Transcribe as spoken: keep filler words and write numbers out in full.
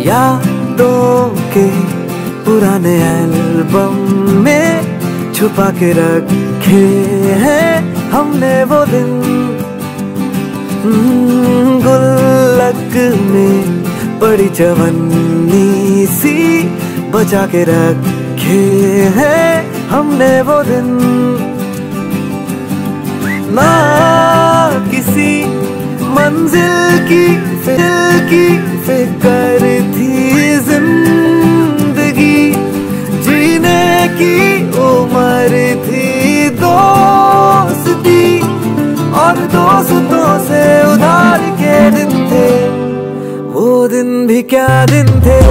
यादों के पुराने एल्बम में छुपा के रखे हैं हमने वो दिन। गुल्लक में पड़ी चवन्नी सी बचा के रखे हैं हमने वो दिन। ना किसी मंजिल की दिल की फिक्र थी जिंदगी, जीने की उम्र थी दोस्ती, और दोस्तों से उधार के दिन थे वो दिन भी क्या दिन थे।